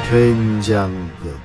된장국.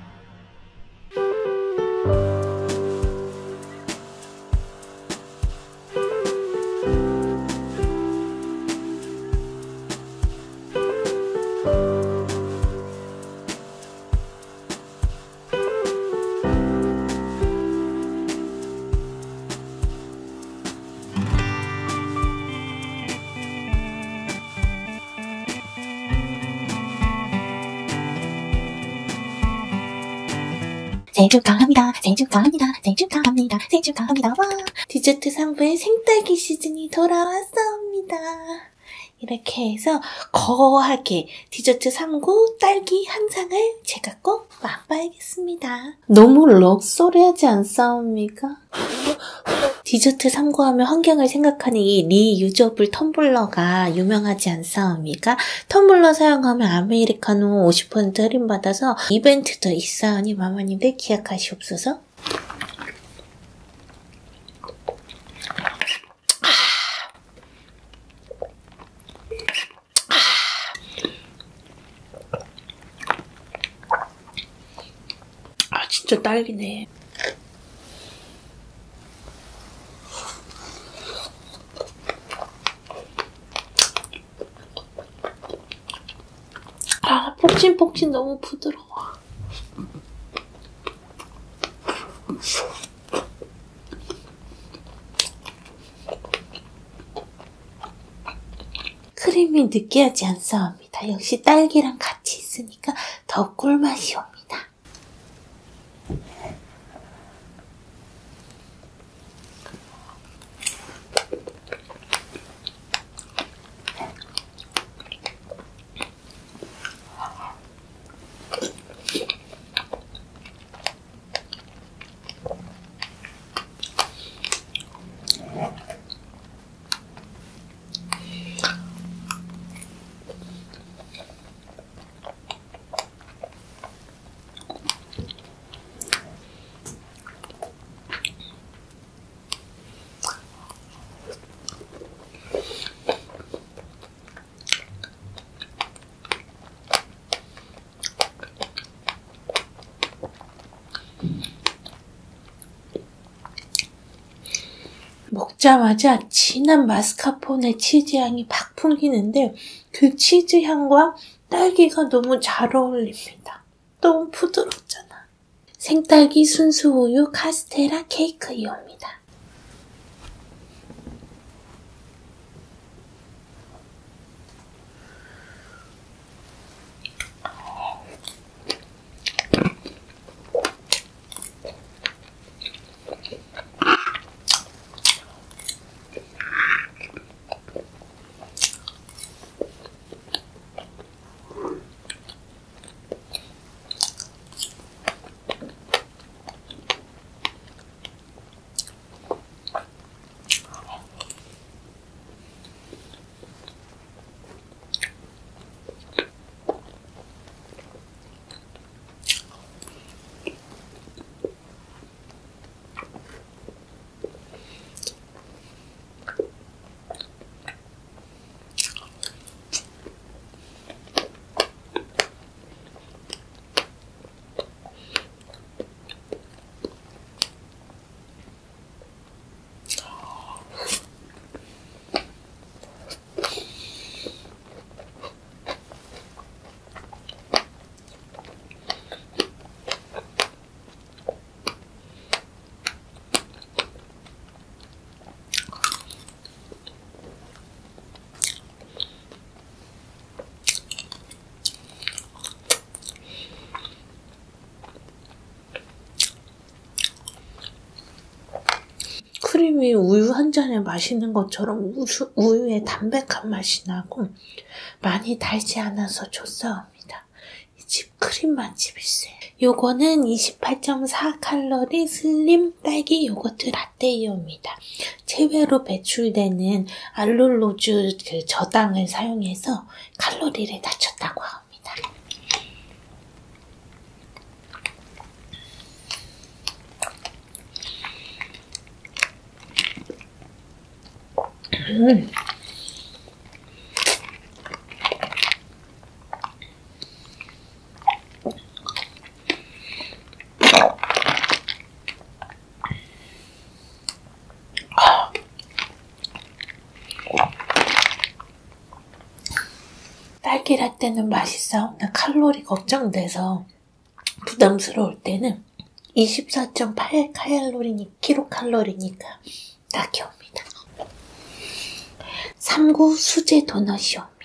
생일 축하합니다. 생일 축하합니다. 생일 축하합니다. 생일 축하합니다. 와! 디저트 3부의 생딸기 시즌이 돌아왔습니다. 이렇게 해서 거하게 디저트 3구 딸기 한 상을 제가 꼭 맛봐야겠습니다. 너무 럭셔리하지 않사옵니까? 디저트 3구 하면 환경을 생각하는 이 리유저블 텀블러가 유명하지 않사옵니까? 텀블러 사용하면 아메리카노 50% 할인받아서 이벤트도 있사오니 마마님들 기약하시옵소서. 진짜 딸기네. 폭신폭신 너무 부드러워. 크림이 느끼하지 않사옵니다. 역시 딸기랑 같이 있으니까 더 꿀맛이 옵니다. 먹자마자 진한 마스카포네 치즈향이 팍 풍기는데 그 치즈향과 딸기가 너무 잘 어울립니다. 너무 부드럽잖아. 생딸기 순수우유 카스테라 케이크이옵니다. 크림이 우유 한 잔에 마시는 것처럼 우유의 담백한 맛이 나고 많이 달지 않아서 좋사옵니다. 이 집 크림 맛집일세. 요거는 28.4칼로리 슬림 딸기 요거트 라떼이옵니다. 체외로 배출되는 알룰로즈 그 저당을 사용해서 칼로리를 낮췄다고 합니다. 생딸기를 때는 맛있어. 나 칼로리 걱정돼서 부담스러울 때는 24.8 킬로칼로리니까 딱이 옵니다. 3구 수제 도넛이 옵니다.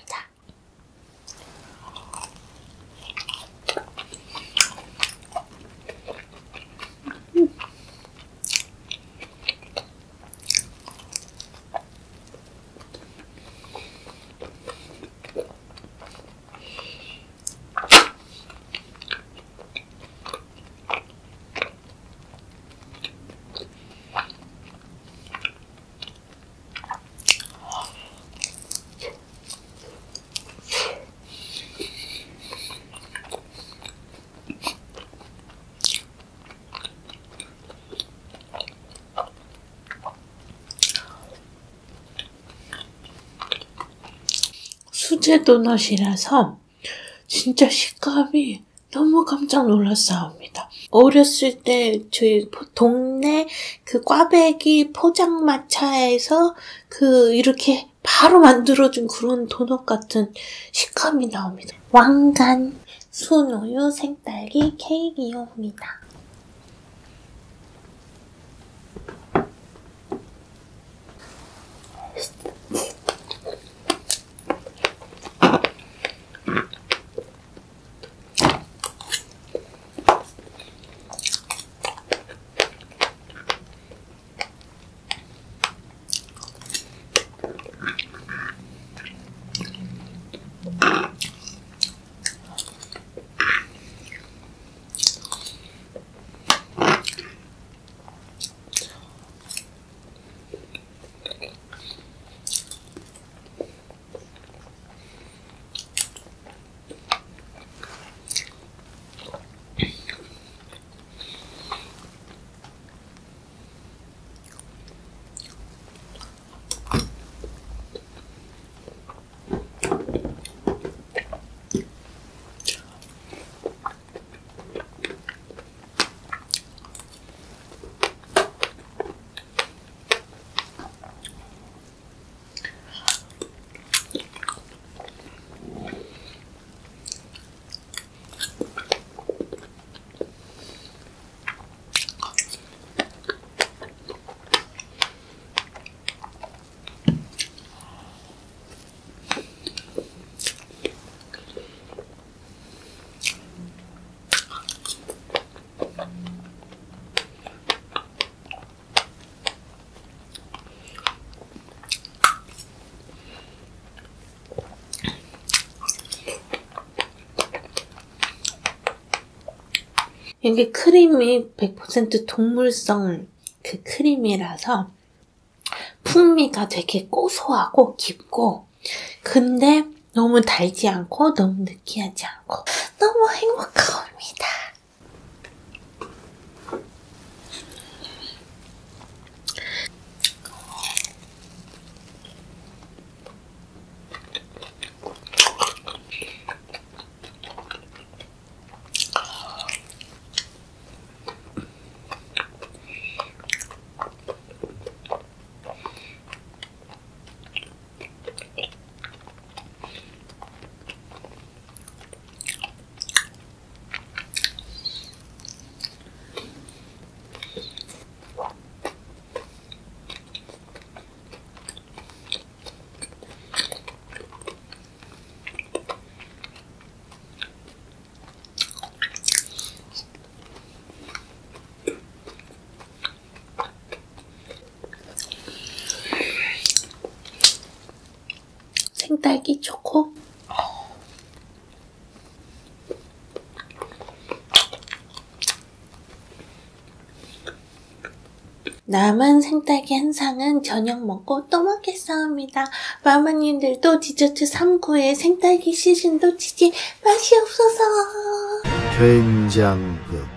수제 도넛이라서 진짜 식감이 너무 깜짝 놀랐사옵니다. 어렸을 때 저희 동네 그 꽈배기 포장마차에서 이렇게 바로 만들어준 그런 도넛 같은 식감이 나옵니다. 왕관 순우유 생딸기 케이크이옵니다. 이게 크림이 100% 동물성 그 크림이라서 풍미가 되게 고소하고 깊고, 근데 너무 달지 않고 너무 느끼하지 않고 너무 행복합니다. 생딸기 초코. 남은 생딸기 한 상은 저녁 먹고 또 먹겠사옵니다. 마마님들도 디저트 3구에 생딸기 시즌도 치지 맛이 없어서. 된장국